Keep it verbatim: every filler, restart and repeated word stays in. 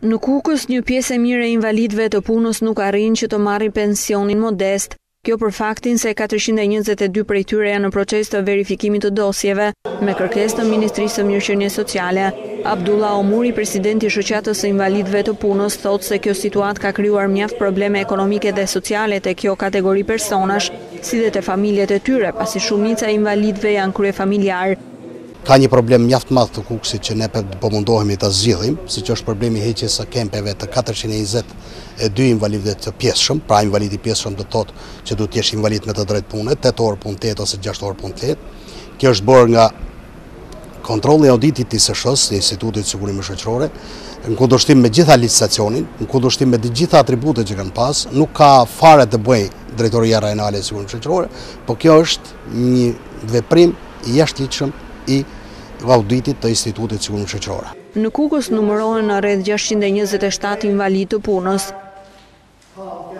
Në Kukës, një pjesë e mirë e invalidëve të punës nuk arrin që të marrin pensionin modest, kjo për faktin se katërqind e njëzet e dy prej tyre janë në proces të verifikimit të dosjeve, me kërkesë të Ministrisë së Mirëqenies Sociale. Abdullah Omuri, presidenti i shoqatës së invalidëve të punës, thotë se kjo situatë ka krijuar mjaft probleme ekonomike dhe sociale te kjo kategori personash, si dhe te familjet e tyre, pasi shumica e invalidëve janë kryefamiljar. Ka një problem mjaft madh të Kukësit që ne po mundohemi ta zgjidhim, siç është problemi i heqjes së kempeve të katërqind e njëzet e dy invalidëve të pjesshëm, pra invalid i pjesshëm do të thotë që duhet të jesh invalid me të drejtë pune, tetë orë punë tetë ose gjashtë orë punë tetë. Kjo është bërë nga kontrolli i auditit të I S Sh S, të Institutit Sigurimit Shoqërore, në kundërshtim me gjitha licitacionin, në kundërshtim me të gjitha atributet që kanë pas, nuk ka fare të bëjë Drejtoria Rajonale e Sigurimit Shoqërore, por kjo është një veprim i jashtëligjshëm i auditit të Institutit Sigurimit Shoqërore. Në Kukës numërohen rreth gjashtëqind e njëzet e shtatë invalid të punës.